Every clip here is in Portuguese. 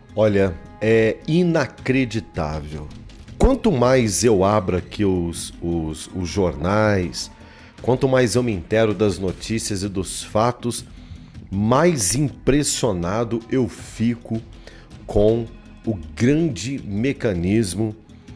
Olha, é inacreditável. Quanto mais eu abro aqui os jornais, quanto mais eu me intero das notícias e dos fatos, mais impressionado eu fico com o grande mecanismo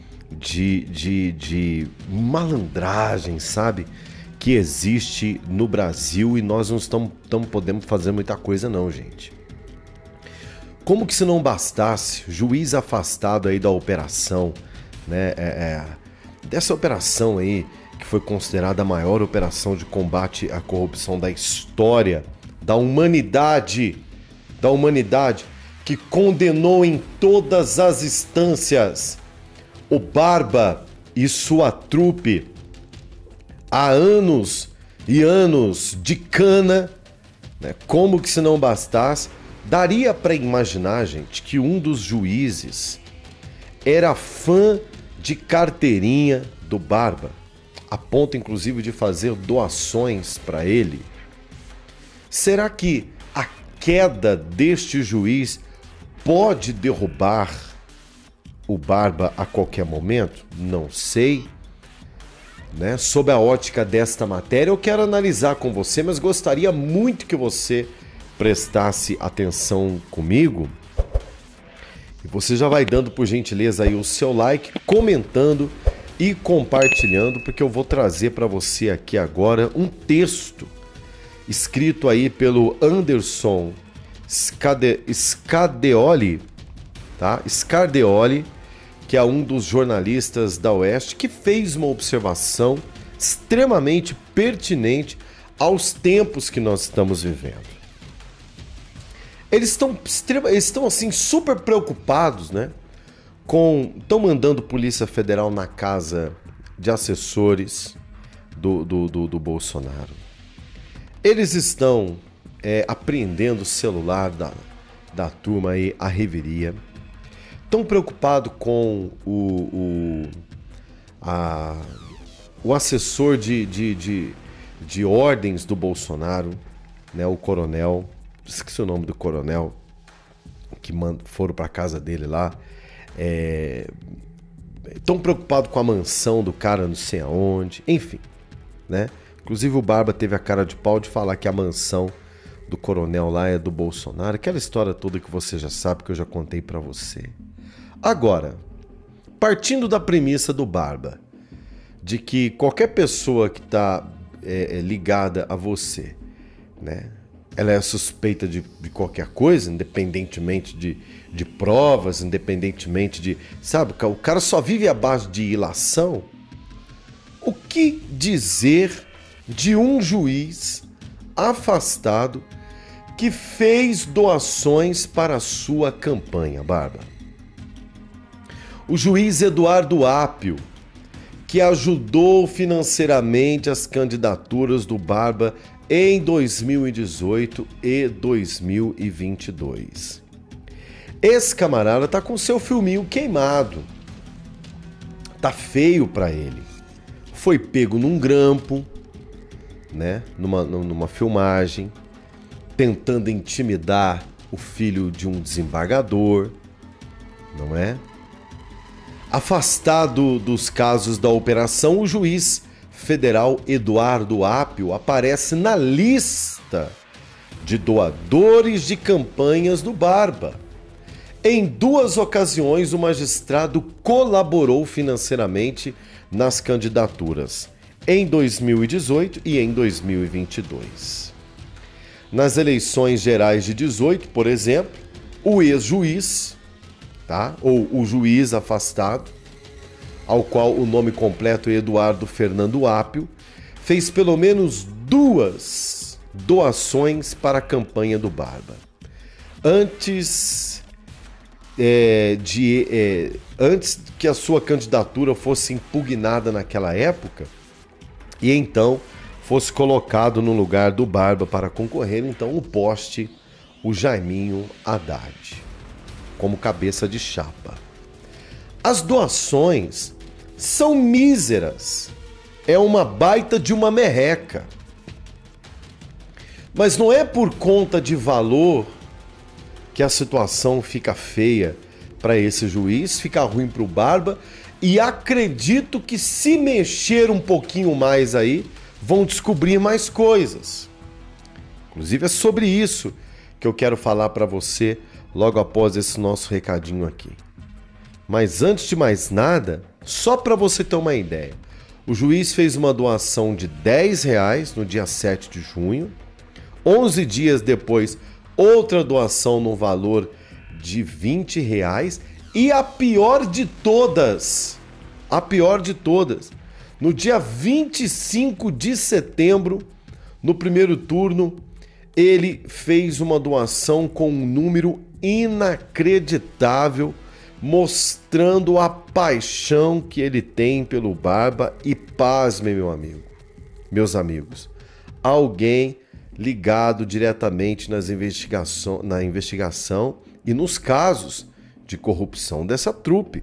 de malandragem, sabe? Que existe no Brasil e nós não estamos podendo fazer muita coisa não, gente. Como que se não bastasse, juiz afastado aí da operação, né? Dessa operação aí, que foi considerada a maior operação de combate à corrupção da história, da humanidade, que condenou em todas as instâncias o Barba e sua trupe há anos e anos de cana, né? Como que se não bastasse, daria para imaginar, gente, que um dos juízes era fã de carteirinha do Barba, a ponto inclusive de fazer doações para ele. Será que a queda deste juiz pode derrubar o Barba a qualquer momento? Não sei. Né? Sob a ótica desta matéria, eu quero analisar com você, mas gostaria muito que você prestasse atenção comigo. E você já vai dando, por gentileza, aí o seu like, comentando e compartilhando, porque eu vou trazer para você aqui agora um texto escrito aí pelo Anderson Scardeoli, tá? Scardeoli, que é um dos jornalistas da Oeste, que fez uma observação extremamente pertinente aos tempos que nós estamos vivendo. Eles estão assim super preocupados, né? Estão mandando Polícia Federal na casa de assessores do Bolsonaro. Eles estão apreendendo o celular da turma aí, a reveria. Estão preocupados com o assessor de ordens do Bolsonaro, né? O coronel. Esqueci o nome do coronel que foram para casa dele lá. Estão preocupados com a mansão do cara não sei aonde, enfim, né? Inclusive o Barba teve a cara de pau de falar que a mansão do coronel lá é do Bolsonaro, aquela história toda que você já sabe, que eu já contei para você. Agora, partindo da premissa do Barba, de que qualquer pessoa que está ligada a você, né? Ela é suspeita de qualquer coisa, independentemente de provas, independentemente de... Sabe, o cara só vive à base de ilação. O que dizer de um juiz afastado que fez doações para a sua campanha, Barba? O juiz Eduardo Apio, que ajudou financeiramente as candidaturas do Barba em 2018 e 2022. Esse camarada tá com seu filminho queimado. Tá feio pra ele. Foi pego num grampo, né? Numa filmagem, tentando intimidar o filho de um desembargador, não é? Afastado dos casos da operação, o juiz federal Eduardo Apio aparece na lista de doadores de campanhas do Barba. Em 2 ocasiões, o magistrado colaborou financeiramente nas candidaturas, em 2018 e em 2022. Nas eleições gerais de 18, por exemplo, o ex-juiz, tá? Ou o juiz afastado, ao qual o nome completo é Eduardo Fernando Apio, fez pelo menos 2 doações para a campanha do Barba. Antes que a sua candidatura fosse impugnada naquela época, e então fosse colocado no lugar do Barba para concorrer, então, o poste, o Jaiminho Haddad, como cabeça de chapa. As doações são míseras. É uma baita de uma merreca. Mas não é por conta de valor que a situação fica feia para esse juiz, fica ruim para o Barba, e acredito que se mexer um pouquinho mais aí, vão descobrir mais coisas. Inclusive é sobre isso que eu quero falar para você logo após esse nosso recadinho aqui. Mas antes de mais nada, só para você ter uma ideia, o juiz fez uma doação de R$10 no dia 7 de junho, 11 dias depois, outra doação no valor de R$20, e a pior de todas, no dia 25 de setembro, no primeiro turno, ele fez uma doação com um número inacreditável, mostrando a paixão que ele tem pelo Barba. E pasme, meus amigos, alguém ligado diretamente na investigação e nos casos de corrupção dessa trupe.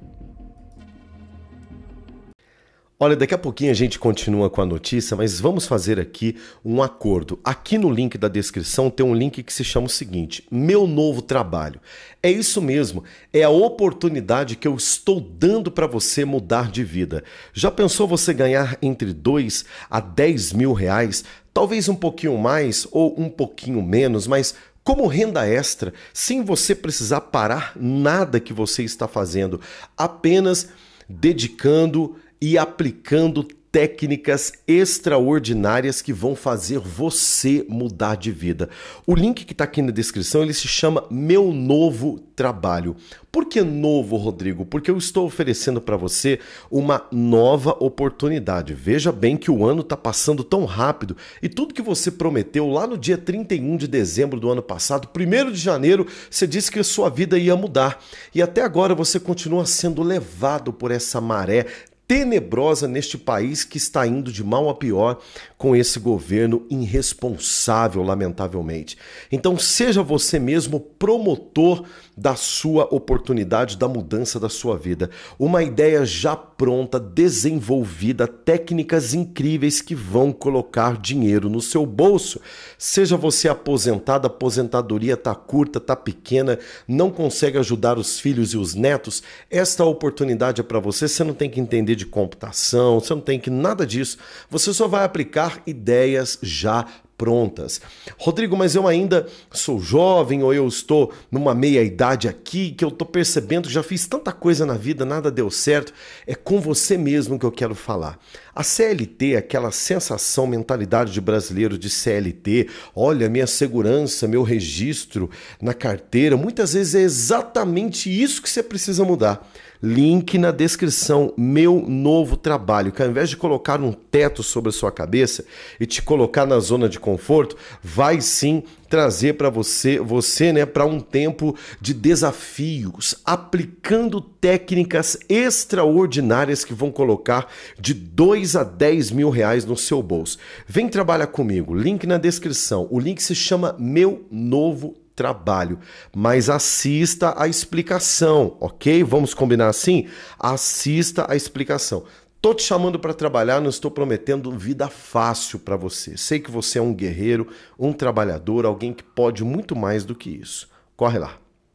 Olha, daqui a pouquinho a gente continua com a notícia, mas vamos fazer aqui um acordo. Aqui no link da descrição tem um link que se chama o seguinte: Meu Novo Trabalho. É isso mesmo, é a oportunidade que eu estou dando para você mudar de vida. Já pensou você ganhar entre 2 a 10 mil reais? Talvez um pouquinho mais ou um pouquinho menos, mas como renda extra, sem você precisar parar nada que você está fazendo, apenas dedicando e aplicando técnicas extraordinárias que vão fazer você mudar de vida. O link que está aqui na descrição, ele se chama Meu Novo Trabalho. Por que novo, Rodrigo? Porque eu estou oferecendo para você uma nova oportunidade. Veja bem que o ano está passando tão rápido e tudo que você prometeu lá no dia 31 de dezembro do ano passado, 1º de janeiro, você disse que a sua vida ia mudar. E até agora você continua sendo levado por essa maré tenebrosa neste país que está indo de mal a pior com esse governo irresponsável, lamentavelmente. Então seja você mesmo promotor da sua oportunidade, da mudança da sua vida. Uma ideia já pronta, desenvolvida, técnicas incríveis que vão colocar dinheiro no seu bolso. Seja você aposentado, a aposentadoria está curta, está pequena, não consegue ajudar os filhos e os netos, esta oportunidade é para você. Você não tem que entender de computação, você não tem que nada disso, você só vai aplicar ideias já prontas. Rodrigo, mas eu ainda sou jovem ou eu estou numa meia-idade aqui que eu estou percebendo que já fiz tanta coisa na vida, nada deu certo. É com você mesmo que eu quero falar. A CLT, aquela sensação, mentalidade de brasileiro de CLT, olha, minha segurança, meu registro na carteira, muitas vezes é exatamente isso que você precisa mudar. Link na descrição, Meu Novo Trabalho, que ao invés de colocar um teto sobre a sua cabeça e te colocar na zona de conforto, vai sim trazer para você, né, para um tempo de desafios, aplicando técnicas extraordinárias que vão colocar de 2 a 10 mil reais no seu bolso. Vem trabalhar comigo, link na descrição. O link se chama Meu Novo Trabalho, mas assista a explicação, ok? Vamos combinar assim? Assista a explicação. Tô te chamando para trabalhar, não estou prometendo vida fácil para você. Sei que você é um guerreiro, um trabalhador, alguém que pode muito mais do que isso. Corre lá.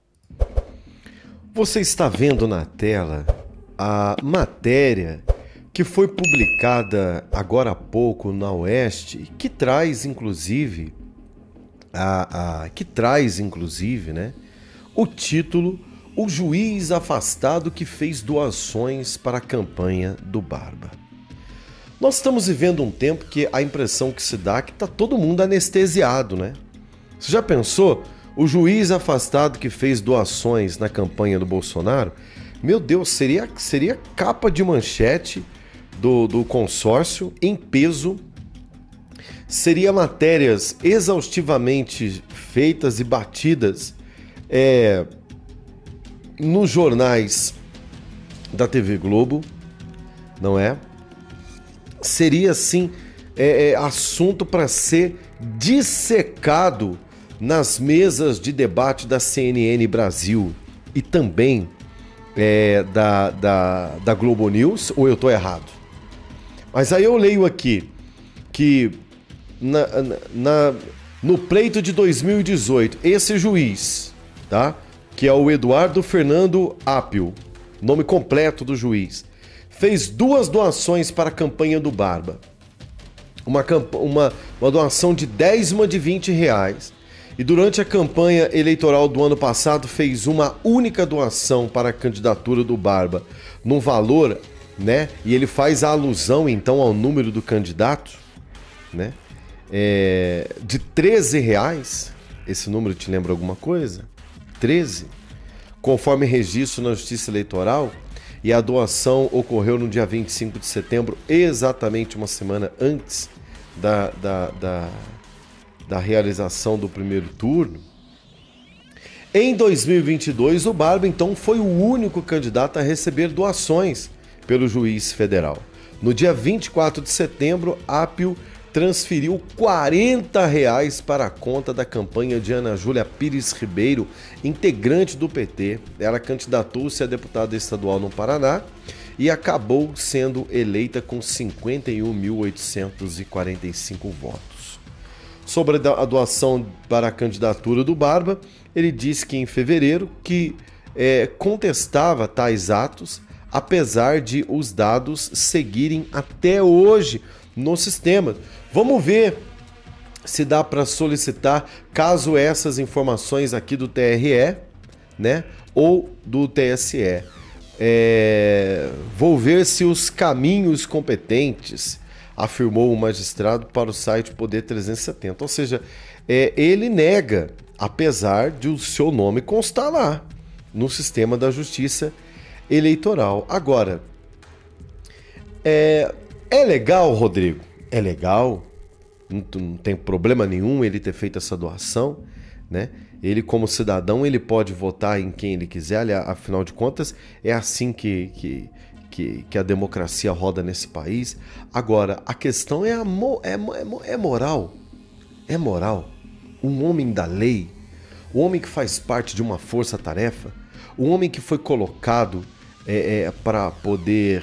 Você está vendo na tela a matéria que foi publicada agora há pouco na Oeste, que traz inclusive né, o título O Juiz Afastado que Fez Doações para a Campanha do Barba. Nós estamos vivendo um tempo que a impressão que se dá é que está todo mundo anestesiado, né? Você já pensou? O juiz afastado que fez doações na campanha do Bolsonaro? Meu Deus, seria capa de manchete do consórcio em peso. Seria matérias exaustivamente feitas e batidas nos jornais da TV Globo, não é? Seria, assim, assunto para ser dissecado nas mesas de debate da CNN Brasil e também da Globo News, ou eu estou errado? Mas aí eu leio aqui que no pleito de 2018, esse juiz tá? Que é o Eduardo Fernando Apio, nome completo do juiz, fez 2 doações para a campanha do Barba. Uma doação de 10 e uma de R$20. E durante a campanha eleitoral do ano passado fez uma única doação para a candidatura do Barba, num valor, né? E ele faz a alusão então ao número do candidato, né? De R$13. Esse número te lembra alguma coisa? 13? Conforme registro na Justiça Eleitoral, e a doação ocorreu no dia 25 de setembro, exatamente uma semana antes da realização do primeiro turno. Em 2022, o Barba, então, foi o único candidato a receber doações pelo juiz federal. No dia 24 de setembro, Apio transferiu R$40 para a conta da campanha de Ana Júlia Pires Ribeiro, integrante do PT. Ela candidatou-se a deputada estadual no Paraná e acabou sendo eleita com 51.845 votos. Sobre a doação para a candidatura do Barba, ele disse que em fevereiro que contestava tais atos, apesar de os dados seguirem até hoje no sistema. Vamos ver se dá para solicitar, caso essas informações aqui do TRE, né, ou do TSE. Vou ver se os caminhos competentes, afirmou o magistrado para o site Poder 370. Ou seja, ele nega, apesar de o seu nome constar lá no sistema da Justiça Eleitoral. Agora, é legal, Rodrigo? É legal, não tem problema nenhum ele ter feito essa doação, né? Ele, como cidadão, ele pode votar em quem ele quiser, afinal de contas, é assim que a democracia roda nesse país. Agora, a questão é moral. É moral. Um homem da lei, um homem que faz parte de uma força-tarefa, um homem que foi colocado para poder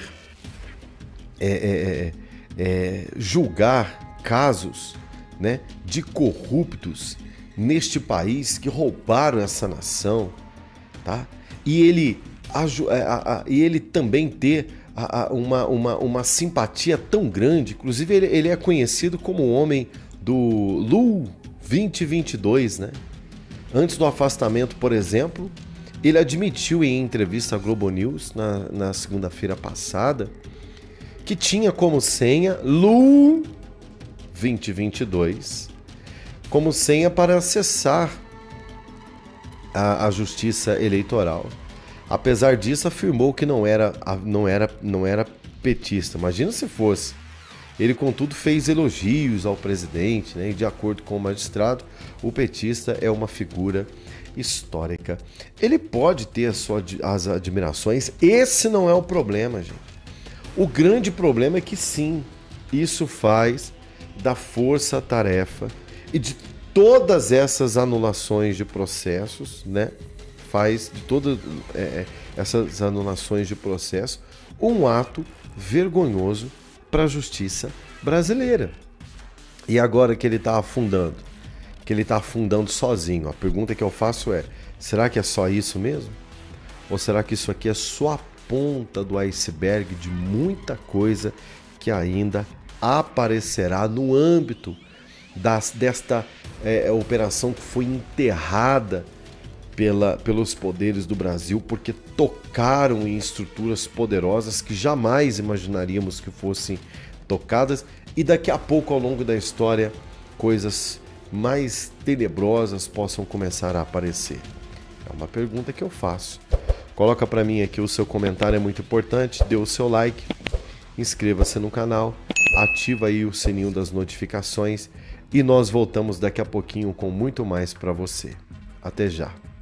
julgar casos, né, de corruptos neste país que roubaram essa nação, tá? E ele também ter uma simpatia tão grande. Inclusive ele é conhecido como o homem do Lu 2022, né? Antes do afastamento, por exemplo, ele admitiu em entrevista à Globo News na segunda-feira passada que tinha como senha Lu 2022 como senha para acessar a Justiça Eleitoral. Apesar disso, afirmou que não era petista. Imagina se fosse. Ele, contudo, fez elogios ao presidente, né? E, de acordo com o magistrado, o petista é uma figura histórica. Ele pode ter as admirações, esse não é o problema, gente. O grande problema é que, sim, isso faz da força-tarefa e de todas essas anulações de processos, né? Faz de todas essas anulações de processo um ato vergonhoso para a justiça brasileira. E agora que ele está afundando, sozinho, a pergunta que eu faço é: será que é só isso mesmo? Ou será que isso aqui é só a ponta do iceberg de muita coisa que ainda aparecerá no âmbito desta operação que foi enterrada pelos poderes do Brasil, porque tocaram em estruturas poderosas que jamais imaginaríamos que fossem tocadas, e daqui a pouco, ao longo da história, coisas mais tenebrosas possam começar a aparecer? É uma pergunta que eu faço. Coloca para mim aqui o seu comentário, é muito importante, dê o seu like, inscreva-se no canal, ativa aí o sininho das notificações e nós voltamos daqui a pouquinho com muito mais para você. Até já!